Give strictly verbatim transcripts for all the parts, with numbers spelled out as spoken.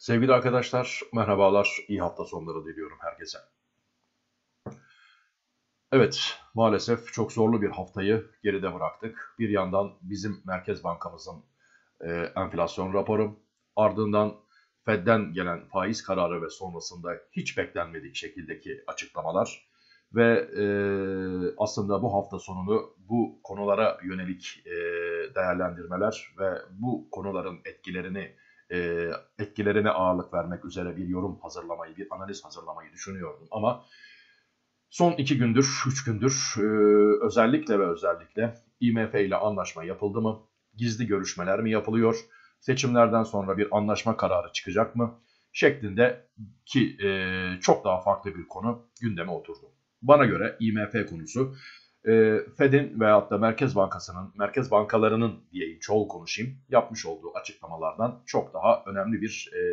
Sevgili arkadaşlar, merhabalar, iyi hafta sonları diliyorum herkese. Evet, maalesef çok zorlu bir haftayı geride bıraktık. Bir yandan bizim Merkez Bankamızın e, enflasyon raporu, ardından Fed'den gelen faiz kararı ve sonrasında hiç beklenmedik şekildeki açıklamalar ve e, aslında bu hafta sonunu bu konulara yönelik e, değerlendirmeler ve bu konuların etkilerini e, etkilerine ağırlık vermek üzere bir yorum hazırlamayı, bir analiz hazırlamayı düşünüyordum. Ama son iki gündür, üç gündür e, özellikle ve özellikle I M F ile anlaşma yapıldı mı? Gizli görüşmeler mi yapılıyor? Seçimlerden sonra bir anlaşma kararı çıkacak mı? Şeklinde ki e, çok daha farklı bir konu gündeme oturdu. Bana göre I M F konusu e, Fed'in veyahut da Merkez Bankası'nın, Merkez Bankalarının diyeyim çoğul konuşayım, yapmış olduğu açıklamalardan çok daha önemli bir e,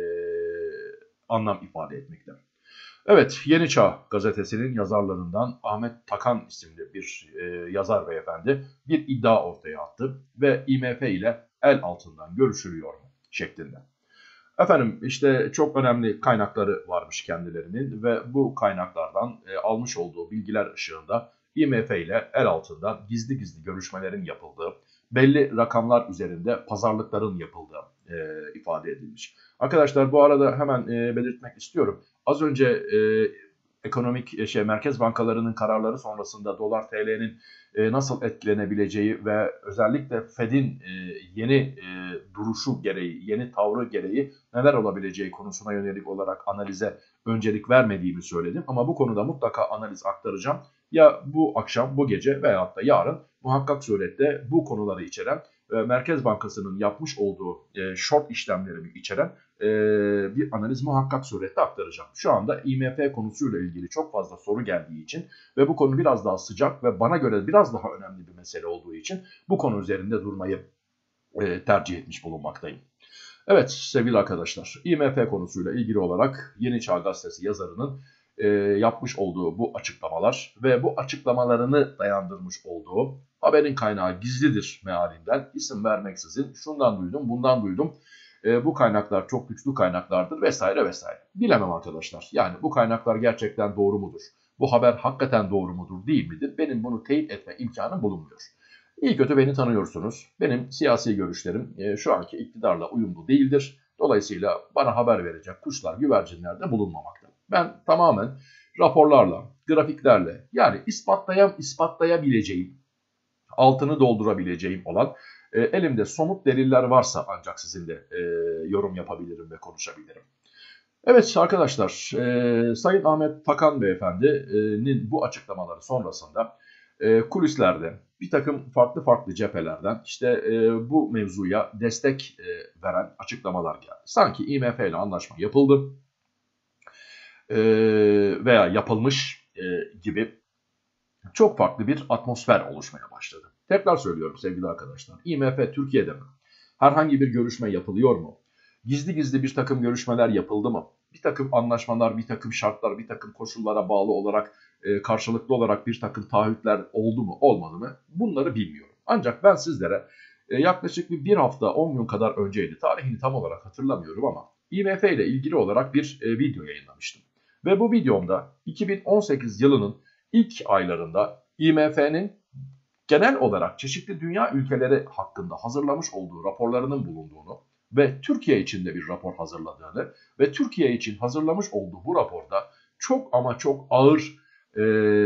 anlam ifade etmekte. Evet, Yeni Çağ gazetesinin yazarlarından Ahmet Takan isimli bir e, yazar beyefendi bir iddia ortaya attı ve I M F ile el altından görüşülüyor mu şeklinde. Efendim işte çok önemli kaynakları varmış kendilerinin ve bu kaynaklardan e, almış olduğu bilgiler ışığında I M F ile el altından gizli gizli görüşmelerin yapıldığı, belli rakamlar üzerinde pazarlıkların yapıldığı e, ifade edilmiş. Arkadaşlar bu arada hemen e, belirtmek istiyorum. Az önce e, ekonomik şey merkez bankalarının kararları sonrasında dolar T L'nin e, nasıl etkilenebileceği ve özellikle Fed'in e, yeni e, duruşu gereği, yeni tavrı gereği neler olabileceği konusuna yönelik olarak analize öncelik vermediğimi söyledim. Ama bu konuda mutlaka analiz aktaracağım. Ya bu akşam, bu gece veyahut da yarın muhakkak surette bu konuları içeren ve Merkez Bankası'nın yapmış olduğu e, short işlemleri içeren e, bir analiz muhakkak surette aktaracağım. Şu anda I M F konusuyla ilgili çok fazla soru geldiği için ve bu konu biraz daha sıcak ve bana göre biraz daha önemli bir mesele olduğu için bu konu üzerinde durmayı e, tercih etmiş bulunmaktayım. Evet sevgili arkadaşlar, I M F konusuyla ilgili olarak Yeni Çağ Gazetesi yazarının e, yapmış olduğu bu açıklamalar ve bu açıklamalarını dayandırmış olduğu haberin kaynağı gizlidir mealinden isim vermeksizin şundan duydum, bundan duydum. E, bu kaynaklar çok güçlü kaynaklardır vesaire vesaire. Bilemem arkadaşlar. Yani bu kaynaklar gerçekten doğru mudur? Bu haber hakikaten doğru mudur değil midir? Benim bunu teyit etme imkanım bulunmuyor. İyi kötü beni tanıyorsunuz. Benim siyasi görüşlerim e, şu anki iktidarla uyumlu değildir. Dolayısıyla bana haber verecek kuşlar, güvercinler de bulunmamakta. Ben tamamen raporlarla, grafiklerle yani ispatlayam, ispatlayabileceğim, altını doldurabileceğim olan e, elimde somut deliller varsa ancak sizinle e, yorum yapabilirim ve konuşabilirim. Evet arkadaşlar, e, Sayın Ahmet Takan Beyefendi'nin bu açıklamaları sonrasında e, kulislerde bir takım farklı farklı cephelerden işte e, bu mevzuya destek e, veren açıklamalar geldi. Sanki I M F ile anlaşma yapıldı e, veya yapılmış e, gibi çok farklı bir atmosfer oluşmaya başladı. Tekrar söylüyorum sevgili arkadaşlar, I M F Türkiye'de mi? Herhangi bir görüşme yapılıyor mu? Gizli gizli bir takım görüşmeler yapıldı mı? Bir takım anlaşmalar, bir takım şartlar, bir takım koşullara bağlı olarak e, karşılıklı olarak bir takım taahhütler oldu mu, olmadı mı? Bunları bilmiyorum. Ancak ben sizlere e, yaklaşık bir, bir hafta on gün kadar önceydi. Tarihini tam olarak hatırlamıyorum ama I M F ile ilgili olarak bir e, video yayınlamıştım. Ve bu videomda iki bin on sekiz yılının ilk aylarında I M F'nin genel olarak çeşitli dünya ülkeleri hakkında hazırlamış olduğu raporlarının bulunduğunu ve Türkiye için de bir rapor hazırladığını ve Türkiye için hazırlamış olduğu bu raporda çok ama çok ağır e,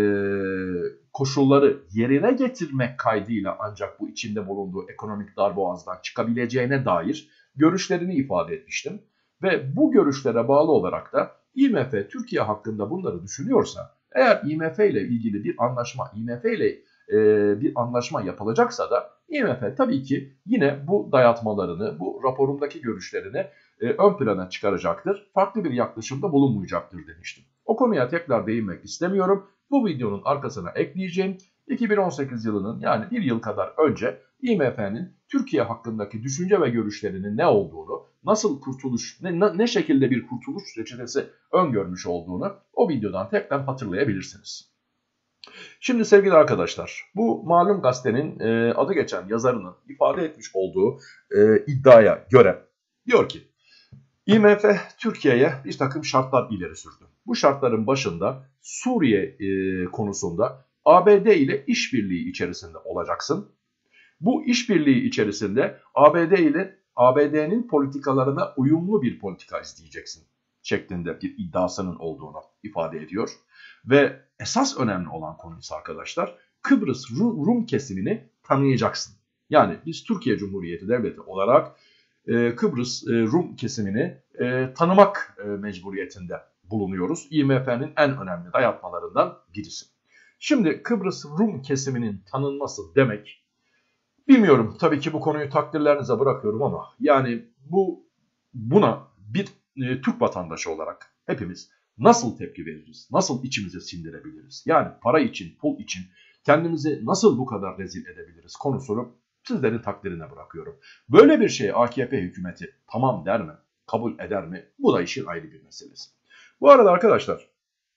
koşulları yerine getirmek kaydıyla ancak bu içinde bulunduğu ekonomik darboğazdan çıkabileceğine dair görüşlerini ifade etmiştim. Ve bu görüşlere bağlı olarak da I M F Türkiye hakkında bunları düşünüyorsa, eğer I M F ile ilgili bir anlaşma, I M F ile e, bir anlaşma yapılacaksa da I M F tabii ki yine bu dayatmalarını, bu raporundaki görüşlerini e, ön plana çıkaracaktır. Farklı bir yaklaşımda bulunmayacaktır demiştim. O konuya tekrar değinmek istemiyorum. Bu videonun arkasına ekleyeceğim iki bin on sekiz yılının yani bir yıl kadar önce I M F'nin Türkiye hakkındaki düşünce ve görüşlerinin ne olduğunu, nasıl kurtuluş, ne, ne şekilde bir kurtuluş reçetesi öngörmüş olduğunu o videodan tekrar hatırlayabilirsiniz. Şimdi sevgili arkadaşlar, bu malum gazetenin e, adı geçen yazarının ifade etmiş olduğu e, iddiaya göre diyor ki I M F Türkiye'ye bir takım şartlar ileri sürdü. Bu şartların başında Suriye e, konusunda A B D ile işbirliği içerisinde olacaksın. Bu işbirliği içerisinde A B D ile A B D'nin politikalarına uyumlu bir politika izleyeceksin şeklinde bir iddiasının olduğunu ifade ediyor. Ve esas önemli olan konu ise arkadaşlar, Kıbrıs Rum kesimini tanıyacaksın. Yani biz Türkiye Cumhuriyeti Devleti olarak e, Kıbrıs e, Rum kesimini e, tanımak e, mecburiyetinde bulunuyoruz. I M F'nin en önemli dayatmalarından birisi. Şimdi Kıbrıs Rum kesiminin tanınması demek, bilmiyorum, tabii ki bu konuyu takdirlerinize bırakıyorum ama yani bu buna bir e, Türk vatandaşı olarak hepimiz nasıl tepki veririz? Nasıl içimize sindirebiliriz? Yani para için, pul için kendimizi nasıl bu kadar rezil edebiliriz konusunu sizlerin takdirine bırakıyorum. Böyle bir şeye A K P hükümeti tamam der mi? Kabul eder mi? Bu da işin ayrı bir meselesi. Bu arada arkadaşlar,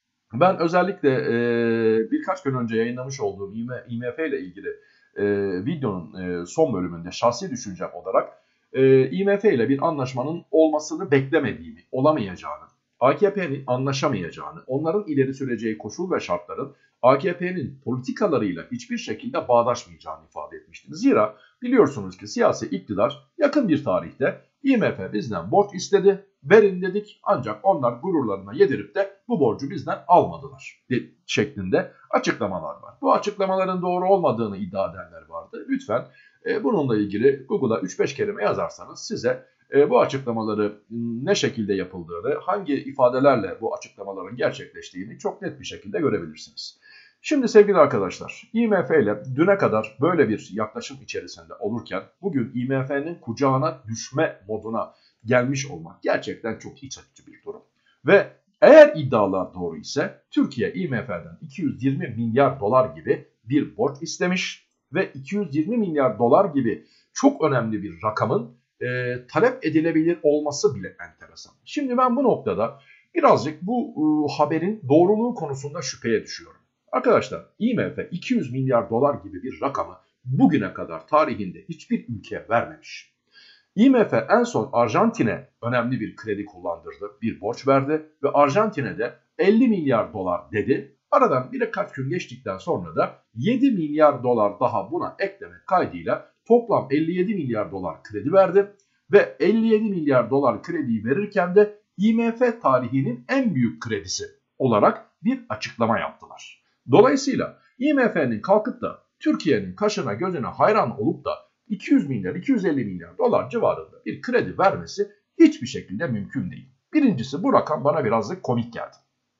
ben özellikle e, birkaç gün önce yayınlamış olduğum I M F ile ilgili e, videonun e, son bölümünde şahsi düşüncem olarak e, I M F ile bir anlaşmanın olmasını beklemediğimi, olamayacağını, A K P'nin anlaşamayacağını, onların ileri süreceği koşul ve şartların A K P'nin politikalarıyla hiçbir şekilde bağdaşmayacağını ifade etmiştim. Zira biliyorsunuz ki siyasi iktidar yakın bir tarihte I M F bizden borç istedi, verin dedik, ancak onlar gururlarına yedirip de bu borcu bizden almadılar şeklinde açıklamalar var. Bu açıklamaların doğru olmadığını iddia edenler vardı. Lütfen e, bununla ilgili Google'a üç beş kelime yazarsanız size e, bu açıklamaları ne şekilde yapıldığını, hangi ifadelerle bu açıklamaların gerçekleştiğini çok net bir şekilde görebilirsiniz. Şimdi sevgili arkadaşlar, I M F ile düne kadar böyle bir yaklaşım içerisinde olurken bugün I M F'nin kucağına düşme moduna gelmiş olmak gerçekten çok iç açıcı bir durum. Ve eğer iddialar doğru ise Türkiye I M F'den iki yüz yirmi milyar dolar gibi bir borç istemiş ve iki yüz yirmi milyar dolar gibi çok önemli bir rakamın e, talep edilebilir olması bile enteresan. Şimdi ben bu noktada birazcık bu e, haberin doğruluğu konusunda şüpheye düşüyorum. Arkadaşlar, I M F iki yüz milyar dolar gibi bir rakamı bugüne kadar tarihinde hiçbir ülke vermemiş. I M F en son Arjantin'e önemli bir kredi kullandırdı, bir borç verdi ve Arjantin'e de elli milyar dolar dedi. Aradan birkaç gün geçtikten sonra da yedi milyar dolar daha buna eklemek kaydıyla toplam elli yedi milyar dolar kredi verdi ve elli yedi milyar dolar krediyi verirken de I M F tarihinin en büyük kredisi olarak bir açıklama yaptılar. Dolayısıyla I M F'nin kalkıp da Türkiye'nin kaşına gözüne hayran olup da iki yüz milyar iki yüz elli milyar dolar civarında bir kredi vermesi hiçbir şekilde mümkün değil. Birincisi, bu rakam bana birazcık komik geldi.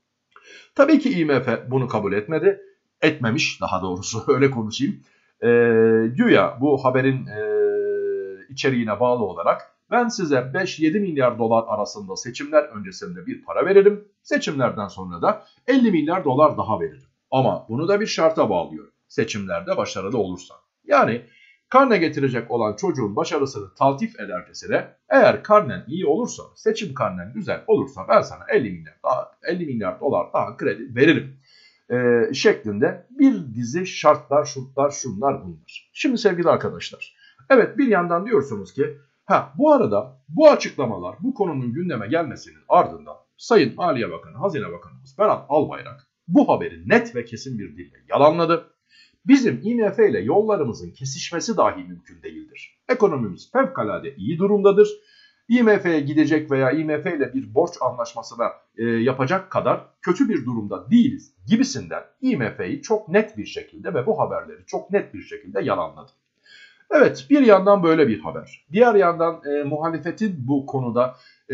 Tabii ki I M F bunu kabul etmedi. Etmemiş, daha doğrusu öyle konuşayım. E, güya bu haberin e, içeriğine bağlı olarak ben size beş yedi milyar dolar arasında seçimler öncesinde bir para veririm. Seçimlerden sonra da elli milyar dolar daha veririm. Ama bunu da bir şarta bağlıyor. Seçimlerde başarılı olursa. Yani karne getirecek olan çocuğun başarısını taltif edercesine, eğer karnen iyi olursa, seçim karnen güzel olursa ben sana elli milyar daha, elli milyar dolar daha kredi veririm ee, şeklinde bir dizi şartlar, şurtlar, şunlar bunlar. Şimdi sevgili arkadaşlar, evet, bir yandan diyorsunuz ki ha bu arada bu açıklamalar, bu konunun gündeme gelmesinin ardından Sayın Maliye Bakanı, Hazine Bakanımız Berat Albayrak bu haberi net ve kesin bir dille yalanladı. Bizim I M F ile yollarımızın kesişmesi dahi mümkün değildir. Ekonomimiz fevkalade iyi durumdadır. I M F'ye gidecek veya I M F ile bir borç anlaşmasına e, yapacak kadar kötü bir durumda değiliz gibisinden I M F'yi çok net bir şekilde ve bu haberleri çok net bir şekilde yalanladı. Evet, bir yandan böyle bir haber. Diğer yandan e, muhalefetin bu konuda e,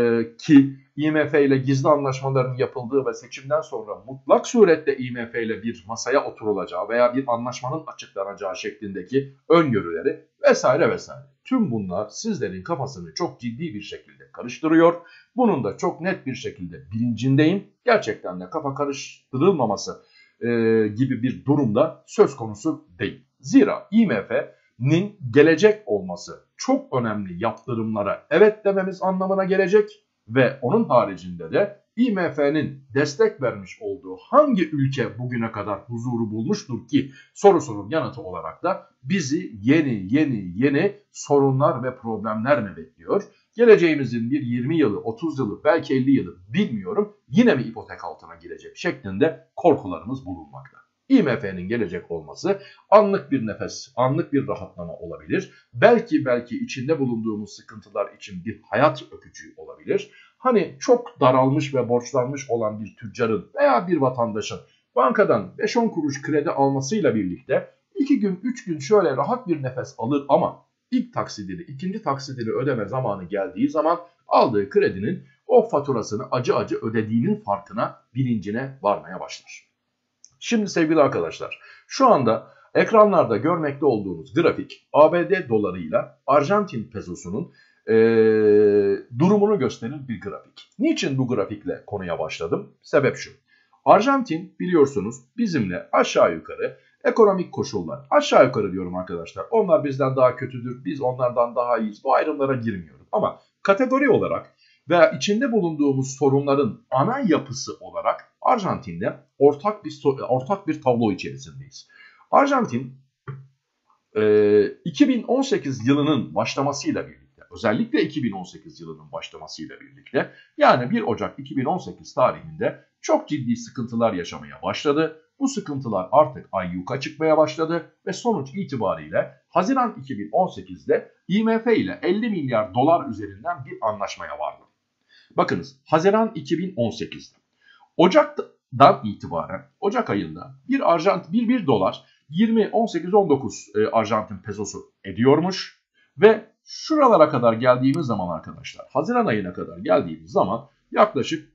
ki I M F ile gizli anlaşmaların yapıldığı ve seçimden sonra mutlak surette I M F ile bir masaya oturulacağı veya bir anlaşmanın açıklanacağı şeklindeki öngörüleri vesaire vesaire. Tüm bunlar sizlerin kafasını çok ciddi bir şekilde karıştırıyor. Bunun da çok net bir şekilde bilincindeyim. Gerçekten de kafa karıştırılmaması e, gibi bir durumda söz konusu değil. Zira I M F'nin gelecek olması çok önemli yaptırımlara evet dememiz anlamına gelecek. Ve onun haricinde de I M F'nin destek vermiş olduğu hangi ülke bugüne kadar huzuru bulmuştur ki sorusunun yanıtı olarak da bizi yeni yeni yeni sorunlar ve problemler mi bekliyor? geleceğimizin bir yirmi yılı, otuz yılı, belki elli yılı bilmiyorum yine mi ipotek altına girecek şeklinde korkularımız bulunmakta. I M F'nin gelecek olması anlık bir nefes, anlık bir rahatlama olabilir. Belki belki içinde bulunduğumuz sıkıntılar için bir hayat öpücüğü olabilir. Hani çok daralmış ve borçlanmış olan bir tüccarın veya bir vatandaşın bankadan beş on kuruş kredi almasıyla birlikte iki gün, üç gün şöyle rahat bir nefes alır ama ilk taksidini, ikinci taksidini ödeme zamanı geldiği zaman aldığı kredinin o faturasını acı acı ödediğinin farkına, bilincine varmaya başlar. Şimdi sevgili arkadaşlar, şu anda ekranlarda görmekte olduğunuz grafik A B D dolarıyla Arjantin pesosunun e, durumunu gösteren bir grafik. Niçin bu grafikle konuya başladım? Sebep şu. Arjantin biliyorsunuz bizimle aşağı yukarı ekonomik koşullar, aşağı yukarı diyorum arkadaşlar. Onlar bizden daha kötüdür, biz onlardan daha iyiyiz. Bu ayrımlara girmiyorum. Ama kategori olarak veya içinde bulunduğumuz sorunların ana yapısı olarak Arjantin'de ortak bir ortak bir tablo içerisindeyiz. Arjantin e, iki bin on sekiz yılının başlamasıyla birlikte, özellikle iki bin on sekiz yılının başlamasıyla birlikte, yani bir Ocak iki bin on sekiz tarihinde çok ciddi sıkıntılar yaşamaya başladı. Bu sıkıntılar artık ayyuka çıkmaya başladı ve sonuç itibariyle Haziran iki bin on sekizde I M F ile elli milyar dolar üzerinden bir anlaşmaya vardı. Bakınız, Haziran iki bin on sekizde. Ocak'tan itibaren, Ocak ayında bir Arjant bir bir dolar yirmi on sekiz on dokuz e, Arjantin pesosu ediyormuş ve şuralara kadar geldiğimiz zaman arkadaşlar, Haziran ayına kadar geldiğimiz zaman yaklaşık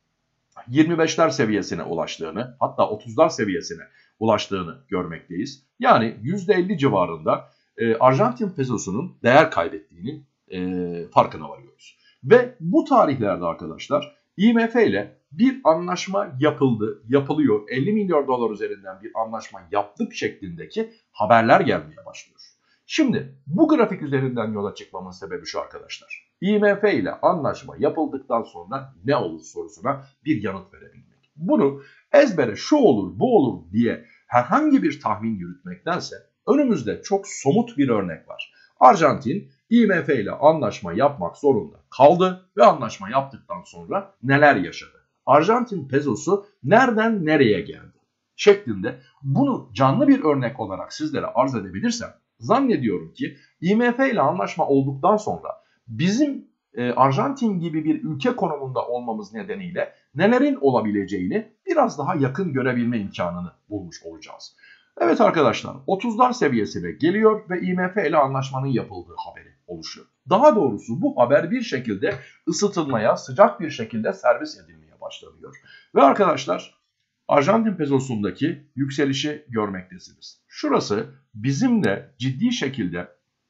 yirmi beşler seviyesine ulaştığını, hatta otuzlar seviyesine ulaştığını görmekteyiz. Yani yüzde elli civarında e, Arjantin pesosunun değer kaybettiğinin e, farkına varıyoruz. Ve bu tarihlerde arkadaşlar I M F ile bir anlaşma yapıldı, yapılıyor. elli milyar dolar üzerinden bir anlaşma yaptık şeklindeki haberler gelmeye başlıyor. Şimdi bu grafik üzerinden yola çıkmamın sebebi şu arkadaşlar. I M F ile anlaşma yapıldıktan sonra ne olur sorusuna bir yanıt verebilmek. Bunu ezbere şu olur bu olur diye herhangi bir tahmin yürütmektense önümüzde çok somut bir örnek var. Arjantin I M F ile anlaşma yapmak zorunda kaldı ve anlaşma yaptıktan sonra neler yaşadı? Arjantin pesosu nereden nereye geldi? Şeklinde bunu canlı bir örnek olarak sizlere arz edebilirsem zannediyorum ki I M F ile anlaşma olduktan sonra bizim e, Arjantin gibi bir ülke konumunda olmamız nedeniyle nelerin olabileceğini biraz daha yakın görebilme imkanını bulmuş olacağız. Evet arkadaşlar, otuzlar seviyesine geliyor ve I M F ile anlaşmanın yapıldığı haberi oluşuyor. Daha doğrusu bu haber bir şekilde ısıtılmaya, sıcak bir şekilde servis edilmeye başlanıyor. Ve arkadaşlar, Arjantin pesosundaki yükselişi görmektesiniz. Şurası bizim de ciddi şekilde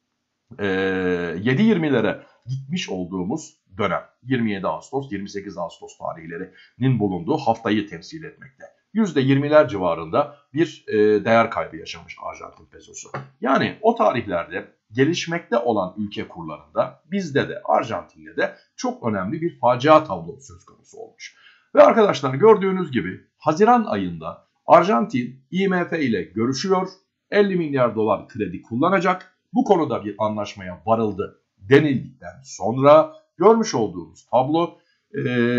e, yedi yirmilere gitmiş olduğumuz dönem. yirmi yedi Ağustos, yirmi sekiz Ağustos tarihlerinin bulunduğu haftayı temsil etmekte. yüzde yirmiler civarında bir e, değer kaybı yaşamış Arjantin pesosu. Yani o tarihlerde gelişmekte olan ülke kurlarında bizde de Arjantin'de de çok önemli bir facia tablo söz konusu olmuş. Ve arkadaşlar gördüğünüz gibi Haziran ayında Arjantin I M F ile görüşüyor. elli milyar dolar kredi kullanacak. Bu konuda bir anlaşmaya varıldı denildikten sonra görmüş olduğumuz tablo e,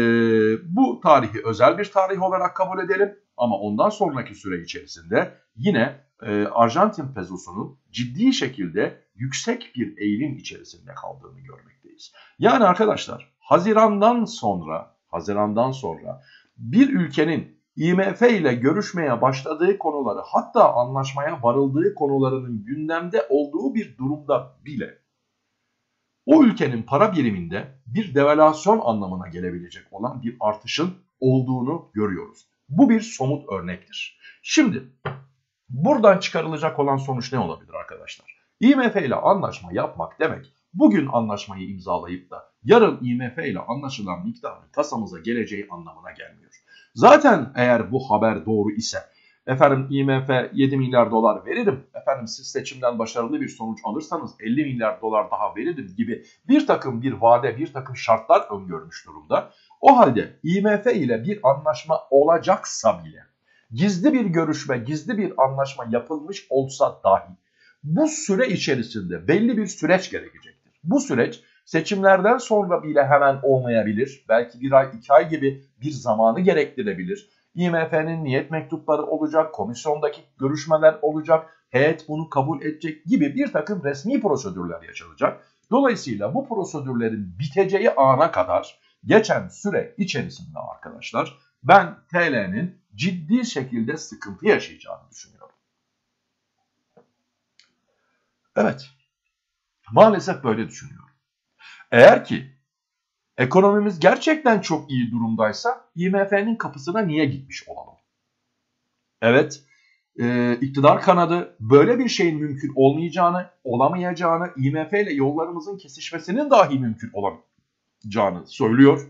bu tarihi özel bir tarih olarak kabul edelim. Ama ondan sonraki süre içerisinde yine e, Arjantin pesosunun ciddi şekilde yüksek bir eğilim içerisinde kaldığını görmekteyiz. Yani arkadaşlar Haziran'dan sonra Haziran'dan sonra bir ülkenin I M F ile görüşmeye başladığı konuları, hatta anlaşmaya varıldığı konularının gündemde olduğu bir durumda bile o ülkenin para biriminde bir devalüasyon anlamına gelebilecek olan bir artışın olduğunu görüyoruz. Bu bir somut örnektir. Şimdi buradan çıkarılacak olan sonuç ne olabilir arkadaşlar? I M F ile anlaşma yapmak demek, bugün anlaşmayı imzalayıp da yarın I M F ile anlaşılan miktarın kasamıza geleceği anlamına gelmiyor. Zaten eğer bu haber doğru ise, efendim I M F yedi milyar dolar veririm, efendim siz seçimden başarılı bir sonuç alırsanız elli milyar dolar daha veririm gibi bir takım bir vade, bir takım şartlar öngörmüş durumda. O halde I M F ile bir anlaşma olacaksa bile, gizli bir görüşme, gizli bir anlaşma yapılmış olsa dahi bu süre içerisinde belli bir süreç gerekecektir. Bu süreç Seçimlerden sonra bile hemen olmayabilir. Belki bir ay, iki ay gibi bir zamanı gerektirebilir. I M F'nin niyet mektupları olacak, komisyondaki görüşmeler olacak, heyet bunu kabul edecek gibi bir takım resmi prosedürler yaşanacak. Dolayısıyla bu prosedürlerin biteceği ana kadar geçen süre içerisinde arkadaşlar ben T L'nin ciddi şekilde sıkıntı yaşayacağını düşünüyorum. Evet, maalesef böyle düşünüyorum. Eğer ki ekonomimiz gerçekten çok iyi durumdaysa I M F'nin kapısına niye gitmiş olalım? Evet, e, iktidar kanadı böyle bir şeyin mümkün olmayacağını, olamayacağını, I M F ile yollarımızın kesişmesinin dahi mümkün olamayacağını söylüyor.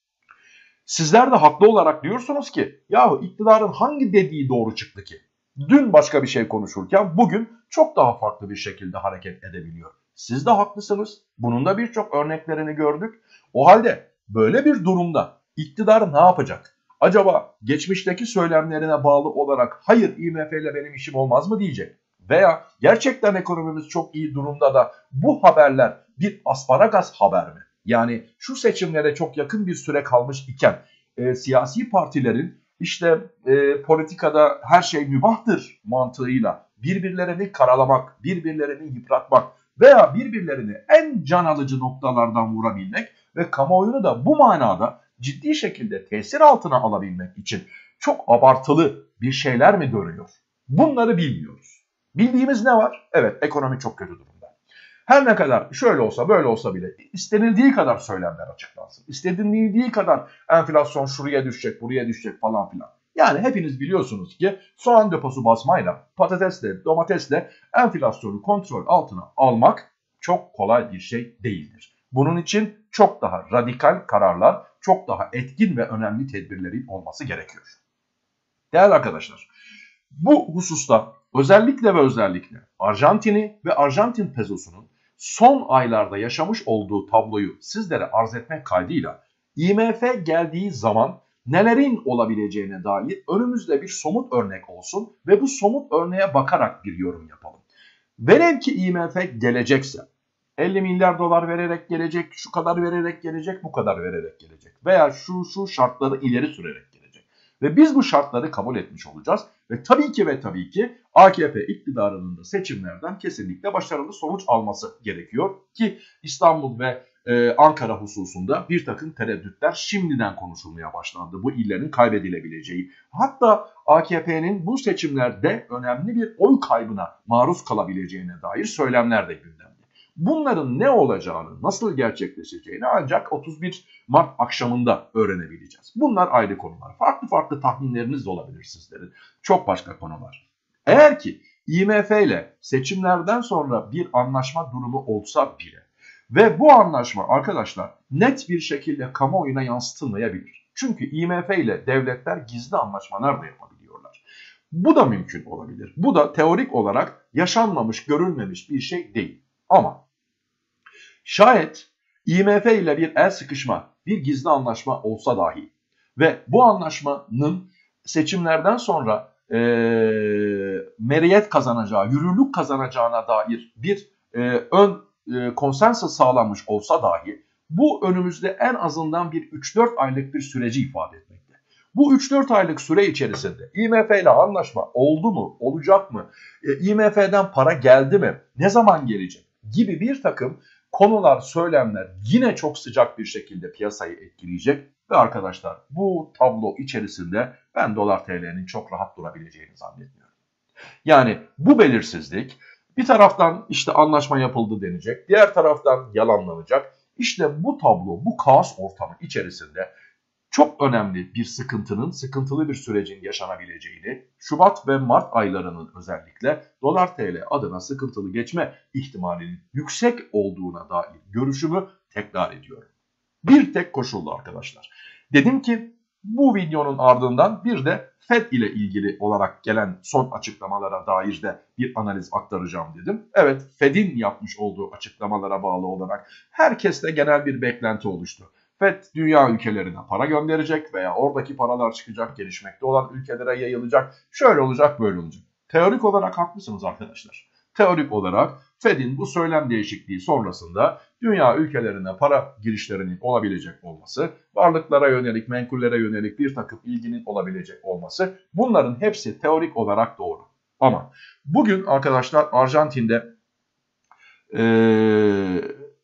Sizler de haklı olarak diyorsunuz ki yahu iktidarın hangi dediği doğru çıktı ki? Dün başka bir şey konuşurken bugün çok daha farklı bir şekilde hareket edebiliyor. Siz de haklısınız. Bunun da birçok örneklerini gördük. O halde böyle bir durumda iktidar ne yapacak? Acaba geçmişteki söylemlerine bağlı olarak hayır I M F ile benim işim olmaz mı diyecek? Veya gerçekten ekonomimiz çok iyi durumda da bu haberler bir asparagas haber mi? Yani şu seçimlere çok yakın bir süre kalmış iken e, siyasi partilerin işte e, politikada her şey mübahtır mantığıyla birbirlerini karalamak, birbirlerini yıpratmak veya birbirlerini en can alıcı noktalardan vurabilmek ve kamuoyunu da bu manada ciddi şekilde tesir altına alabilmek için çok abartılı bir şeyler mi dönüyor? Bunları bilmiyoruz. Bildiğimiz ne var? Evet, ekonomi çok kötü durumda. Her ne kadar şöyle olsa böyle olsa bile istenildiği kadar söylemler açıklansın. İstenildiği kadar enflasyon şuraya düşecek, buraya düşecek falan filan. Yani hepiniz biliyorsunuz ki soğan deposu basmayla, patatesle, domatesle enflasyonu kontrol altına almak çok kolay bir şey değildir. Bunun için çok daha radikal kararlar, çok daha etkin ve önemli tedbirlerin olması gerekiyor. Değerli arkadaşlar, bu hususta özellikle ve özellikle Arjantin'i ve Arjantin pezosunun son aylarda yaşamış olduğu tabloyu sizlere arz etmek kaydıyla I M F geldiği zaman nelerin olabileceğine dair önümüzde bir somut örnek olsun ve bu somut örneğe bakarak bir yorum yapalım. Velev ki I M F gelecekse elli milyar dolar vererek gelecek, şu kadar vererek gelecek, bu kadar vererek gelecek veya şu şu şartları ileri sürerek gelecek. Ve biz bu şartları kabul etmiş olacağız. Ve tabii ki ve tabii ki A K P iktidarının da seçimlerden kesinlikle başarılı sonuç alması gerekiyor. Ki İstanbul ve e, Ankara hususunda bir takım tereddütler şimdiden konuşulmaya başlandı. Bu illerin kaybedilebileceği. Hatta A K P'nin bu seçimlerde önemli bir oy kaybına maruz kalabileceğine dair söylemler de gündemde. Bunların ne olacağını, nasıl gerçekleşeceğini ancak otuz bir Mart akşamında öğrenebileceğiz. Bunlar ayrı konular. Farklı farklı tahminleriniz de olabilir sizlerin. Çok başka konular. Eğer ki I M F ile seçimlerden sonra bir anlaşma durumu olsa bile ve bu anlaşma arkadaşlar net bir şekilde kamuoyuna yansıtılmayabilir. Çünkü I M F ile devletler gizli anlaşmalar da yapabiliyorlar. Bu da mümkün olabilir. Bu da teorik olarak yaşanmamış, görülmemiş bir şey değil. Ama şayet I M F ile bir el sıkışma, bir gizli anlaşma olsa dahi ve bu anlaşmanın seçimlerden sonra e, meriyet kazanacağı, yürürlük kazanacağına dair bir e, ön e, konsensus sağlanmış olsa dahi bu önümüzde en azından bir üç dört aylık bir süreci ifade etmekte. Bu üç dört aylık süre içerisinde I M F ile anlaşma oldu mu, olacak mı, e, I M F'den para geldi mi, ne zaman gelecek gibi bir takım konular, söylemler yine çok sıcak bir şekilde piyasayı etkileyecek ve arkadaşlar bu tablo içerisinde ben dolar T L'nin çok rahat durabileceğini zannetmiyorum. Yani bu belirsizlik bir taraftan işte anlaşma yapıldı denecek, diğer taraftan yalanlanacak. İşte bu tablo, bu kaos ortamı içerisinde çok önemli bir sıkıntının, sıkıntılı bir sürecin yaşanabileceğini, Şubat ve Mart aylarının özellikle dolar T L adına sıkıntılı geçme ihtimalinin yüksek olduğuna dair görüşümü tekrar ediyorum. Bir tek koşulla arkadaşlar. Dedim ki bu videonun ardından bir de Fed ile ilgili olarak gelen son açıklamalara dair de bir analiz aktaracağım dedim. Evet, Fed'in yapmış olduğu açıklamalara bağlı olarak herkeste genel bir beklenti oluştu. Fed dünya ülkelerine para gönderecek veya oradaki paralar çıkacak, gelişmekte olan ülkelere yayılacak, şöyle olacak, böyle olacak. Teorik olarak haklısınız arkadaşlar. teorik olarak Fed'in bu söylem değişikliği sonrasında dünya ülkelerine para girişlerinin olabilecek olması, varlıklara yönelik, menkullere yönelik bir takım ilginin olabilecek olması, bunların hepsi teorik olarak doğru. Ama bugün arkadaşlar Arjantin'de ee,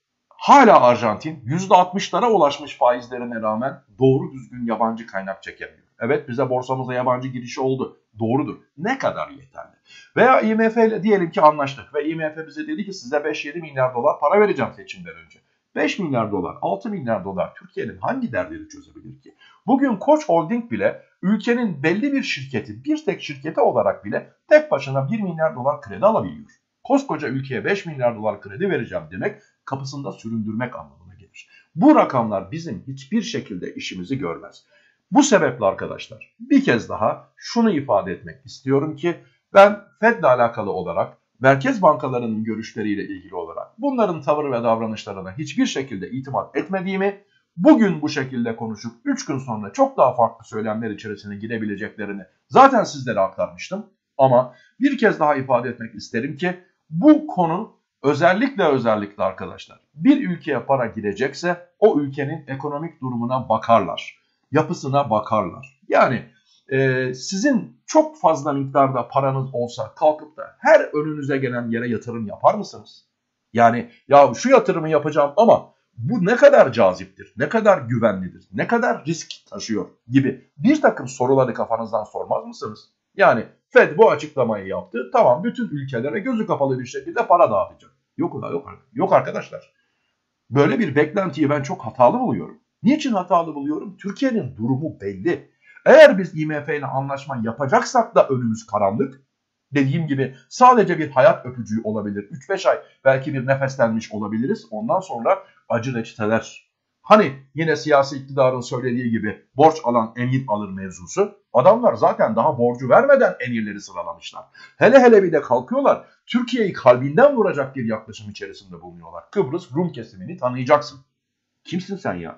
hala Arjantin yüzde altmışlara ulaşmış faizlerine rağmen doğru düzgün yabancı kaynak çekemiyor. Evet, bize borsamıza yabancı girişi oldu. Doğrudur. Ne kadar yeterli? Veya I M F ile diyelim ki anlaştık ve I M F bize dedi ki size beş yedi milyar dolar para vereceğim seçimden önce. beş milyar dolar, altı milyar dolar Türkiye'nin hangi derdini çözebilir ki? Bugün Koç Holding bile ülkenin belli bir şirketi, bir tek şirketi olarak bile tek başına bir milyar dolar kredi alabiliyor. Koskoca ülkeye beş milyar dolar kredi vereceğim demek kapısında süründürmek anlamına gelir. Bu rakamlar bizim hiçbir şekilde işimizi görmez. Bu sebeple arkadaşlar bir kez daha şunu ifade etmek istiyorum ki ben Fed'le alakalı olarak, merkez bankalarının görüşleriyle ilgili olarak bunların tavır ve davranışlarına hiçbir şekilde itimat etmediğimi, bugün bu şekilde konuşup üç gün sonra çok daha farklı söylemler içerisine girebileceklerini zaten sizlere aktarmıştım. Ama bir kez daha ifade etmek isterim ki bu konu özellikle özellikle arkadaşlar bir ülkeye para girecekse o ülkenin ekonomik durumuna bakarlar, yapısına bakarlar. Yani e, sizin çok fazla miktarda paranız olsa kalkıp da her önünüze gelen yere yatırım yapar mısınız? Yani ya şu yatırımı yapacağım ama bu ne kadar caziptir, ne kadar güvenlidir, ne kadar risk taşıyor gibi bir takım soruları kafanızdan sormaz mısınız? Yani Fed bu açıklamayı yaptı. Tamam, bütün ülkelere gözü kapalı bir şekilde para dağıtacak. Yok, yok, yok arkadaşlar. Böyle bir beklentiyi ben çok hatalı buluyorum. Niçin hatalı buluyorum? Türkiye'nin durumu belli. Eğer biz I M F ile anlaşma yapacaksak da önümüz karanlık. Dediğim gibi sadece bir hayat öpücüğü olabilir. üç beş ay belki bir nefeslenmiş olabiliriz. Ondan sonra acı reçeteler. Hani yine siyasi iktidarın söylediği gibi borç alan emir alır mevzusu. Adamlar zaten daha borcu vermeden emirleri sıralamışlar. Hele hele bir de kalkıyorlar Türkiye'yi kalbinden vuracak bir yaklaşım içerisinde bulunuyorlar. Kıbrıs Rum kesimini tanıyacaksın. Kimsin sen ya?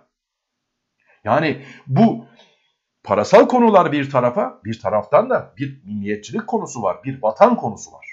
Yani bu parasal konular bir tarafa, bir taraftan da bir milliyetçilik konusu var, bir vatan konusu var.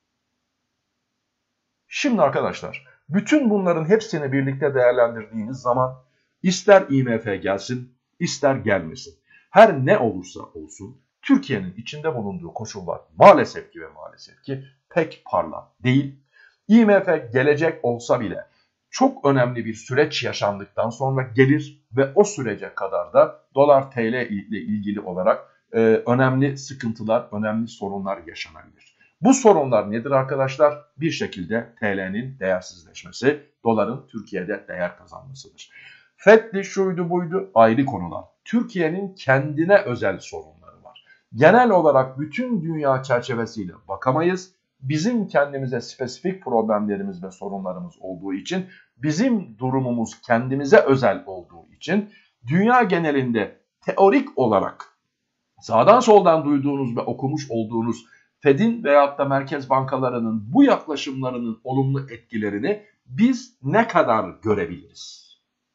Şimdi arkadaşlar, bütün bunların hepsini birlikte değerlendirdiğiniz zaman ister I M F gelsin, ister gelmesin. Her ne olursa olsun Türkiye'nin içinde bulunduğu koşullar maalesef ki ve maalesef ki pek parlak değil. I M F gelecek olsa bile çok önemli bir süreç yaşandıktan sonra gelir ve o sürece kadar da dolar T L ile ilgili olarak e, önemli sıkıntılar, önemli sorunlar yaşanabilir. Bu sorunlar nedir arkadaşlar? Bir şekilde T L'nin değersizleşmesi, doların Türkiye'de değer kazanmasıdır. Fed'li şuydu buydu ayrı konular. Türkiye'nin kendine özel sorunları var. Genel olarak bütün dünya çerçevesiyle bakamayız. Bizim kendimize spesifik problemlerimiz ve sorunlarımız olduğu için, bizim durumumuz kendimize özel olduğu için dünya genelinde teorik olarak sağdan soldan duyduğunuz ve okumuş olduğunuz Fed'in veyahut da merkez bankalarının bu yaklaşımlarının olumlu etkilerini biz ne kadar görebiliriz?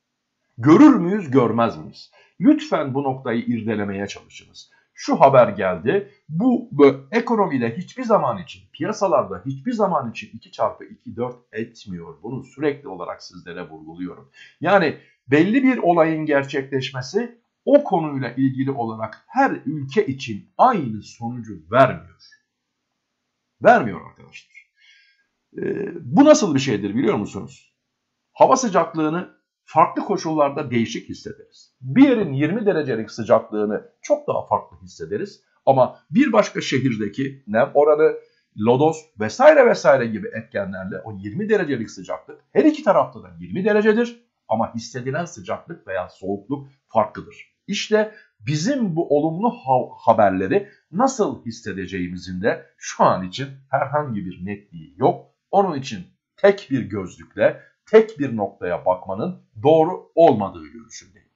Görür müyüz, görmez miyiz? Lütfen bu noktayı irdelemeye çalışınız. Şu haber geldi, bu, bu ekonomide hiçbir zaman için, piyasalarda hiçbir zaman için iki çarpı iki dört etmiyor. Bunu sürekli olarak sizlere vurguluyorum. Yani belli bir olayın gerçekleşmesi o konuyla ilgili olarak her ülke için aynı sonucu vermiyor. Vermiyor arkadaşlar. Ee, bu nasıl bir şeydir biliyor musunuz? Hava sıcaklığını farklı koşullarda değişik hissederiz. Bir yerin yirmi derecelik sıcaklığını çok daha farklı hissederiz. Ama bir başka şehirdeki nem oranı, lodos vesaire vesaire gibi etkenlerle o yirmi derecelik sıcaklık her iki tarafta da yirmi derecedir. Ama hissedilen sıcaklık veya soğukluk farklıdır. İşte bizim bu olumlu haberleri nasıl hissedeceğimizin de şu an için herhangi bir netliği yok. Onun için tek bir gözlükle, tek bir noktaya bakmanın doğru olmadığı görüşündeyim.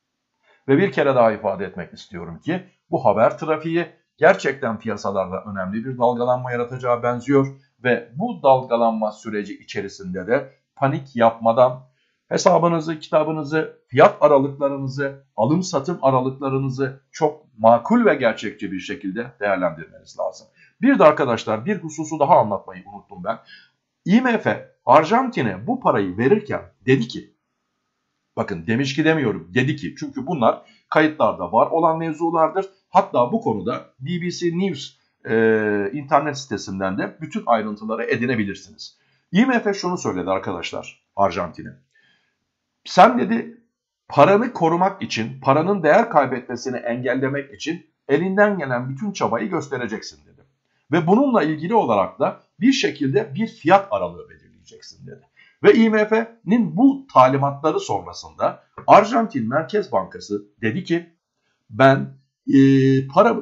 Ve bir kere daha ifade etmek istiyorum ki bu haber trafiği gerçekten piyasalarda önemli bir dalgalanma yaratacağı benziyor ve bu dalgalanma süreci içerisinde de panik yapmadan hesabınızı, kitabınızı, fiyat aralıklarınızı, alım satım aralıklarınızı çok makul ve gerçekçi bir şekilde değerlendirmeniz lazım. Bir de arkadaşlar bir hususu daha anlatmayı unuttum ben. I M F Arjantin'e bu parayı verirken dedi ki, bakın demiş ki demiyorum, dedi ki, çünkü bunlar kayıtlarda var olan mevzulardır. Hatta bu konuda B B C News e, internet sitesinden de bütün ayrıntıları edinebilirsiniz. I M F şunu söyledi arkadaşlar Arjantin'e. Sen dedi paranı korumak için, paranın değer kaybetmesini engellemek için elinden gelen bütün çabayı göstereceksin dedi. Ve bununla ilgili olarak da bir şekilde bir fiyat aralığı belirleyeceksin dedi. Ve I M F'nin bu talimatları sonrasında Arjantin Merkez Bankası dedi ki ben e, para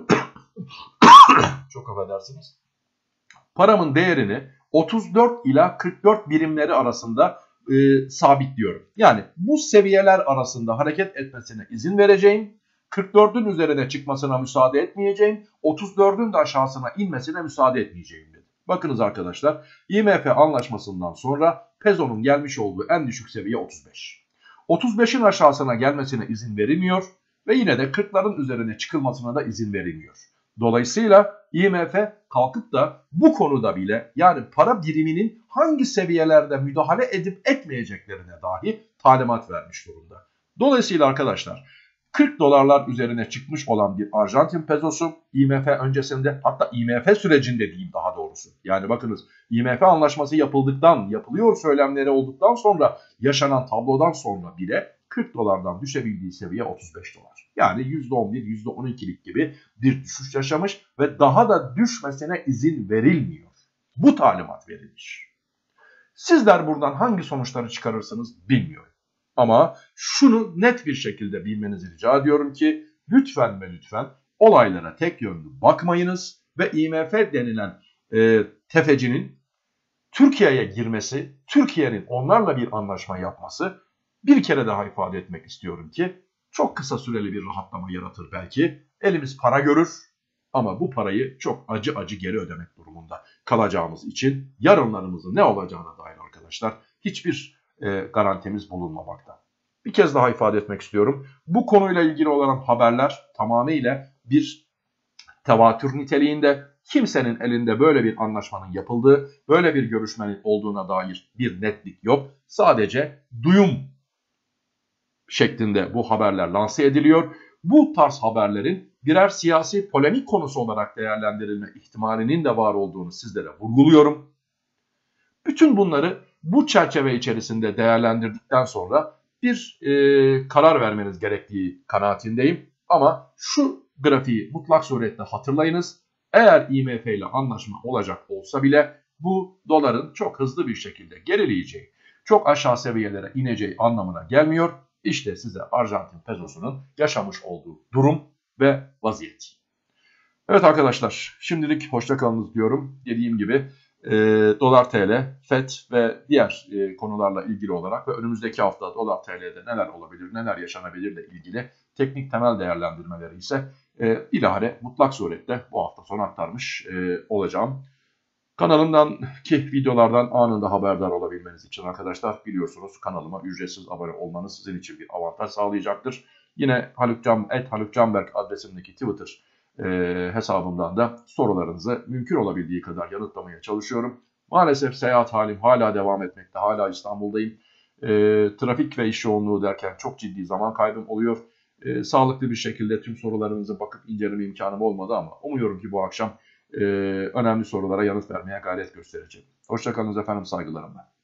çok affedersiniz, paramın değerini otuz dört ila kırk dört birimleri arasında e, sabitliyorum. Yani bu seviyeler arasında hareket etmesine izin vereceğim. kırk dördün üzerine çıkmasına müsaade etmeyeceğim. otuz dördün de aşağısına inmesine müsaade etmeyeceğim dedi. Bakınız arkadaşlar, I M F anlaşmasından sonra pezo'nun gelmiş olduğu en düşük seviye otuz beş. otuz beşin aşağısına gelmesine izin verilmiyor ve yine de kırkların üzerine çıkılmasına da izin verilmiyor. Dolayısıyla I M F kalkıp da bu konuda bile, yani para biriminin hangi seviyelerde müdahale edip etmeyeceklerine dahi talimat vermiş durumda. Dolayısıyla arkadaşlar kırk dolarlar üzerine çıkmış olan bir Arjantin pezosu I M F öncesinde, hatta I M F sürecinde diyeyim daha doğrusu. Yani bakınız, I M F anlaşması yapıldıktan, yapılıyor söylemleri olduktan sonra yaşanan tablodan sonra bile kırk dolardan düşebildiği seviye otuz beş dolar. Yani yüzde on bir, yüzde on ikilik gibi bir düşüş yaşamış ve daha da düşmesine izin verilmiyor. Bu talimat verilmiş. Sizler buradan hangi sonuçları çıkarırsınız bilmiyorum. Ama şunu net bir şekilde bilmenizi rica ediyorum ki lütfen ve lütfen olaylara tek yönlü bakmayınız ve I M F denilen e, tefecinin Türkiye'ye girmesi, Türkiye'nin onlarla bir anlaşma yapması, bir kere daha ifade etmek istiyorum ki çok kısa süreli bir rahatlama yaratır belki. Elimiz para görür ama bu parayı çok acı acı geri ödemek durumunda kalacağımız için yarınlarımızın ne olacağına dair arkadaşlar hiçbir e, garantimiz bulunmamakta. Bir kez daha ifade etmek istiyorum. Bu konuyla ilgili olan haberler tamamıyla bir tevatür niteliğinde, kimsenin elinde böyle bir anlaşmanın yapıldığı, böyle bir görüşmenin olduğuna dair bir netlik yok. Sadece duyum şeklinde bu haberler lanse ediliyor. Bu tarz haberlerin birer siyasi polemik konusu olarak değerlendirilme ihtimalinin de var olduğunu sizlere vurguluyorum. Bütün bunları bu çerçeve içerisinde değerlendirdikten sonra bir e, karar vermeniz gerektiği kanaatindeyim. Ama şu grafiği mutlak surette hatırlayınız. Eğer I M F ile anlaşma olacak olsa bile bu doların çok hızlı bir şekilde gerileyeceği, çok aşağı seviyelere ineceği anlamına gelmiyor. İşte size Arjantin pezosunun yaşamış olduğu durum ve vaziyet. Evet arkadaşlar, şimdilik hoşça kalınız diyorum. Dediğim gibi e, dolar T L, F E D ve diğer e, konularla ilgili olarak ve önümüzdeki hafta dolar T L'de neler olabilir, neler yaşanabilir ile ilgili teknik temel değerlendirmeleri ise e, bilahare mutlak surette bu hafta sonu aktarmış e, olacağım. Kanalımdaki videolardan anında haberdar olabilmeniz için arkadaşlar biliyorsunuz kanalıma ücretsiz abone olmanız sizin için bir avantaj sağlayacaktır. Yine halukcan et halukcanberk adresimdeki Twitter e, hesabımdan da sorularınızı mümkün olabildiği kadar yanıtlamaya çalışıyorum. Maalesef seyahat halim hala devam etmekte. Hala İstanbul'dayım. E, trafik ve iş yoğunluğu derken çok ciddi zaman kaybım oluyor. E, sağlıklı bir şekilde tüm sorularınızı bakıp inceleme imkanım olmadı ama umuyorum ki bu akşam Ee, önemli sorulara yanıt vermeye gayret göstereceğim. Hoşça kalınız efendim, saygılarımla.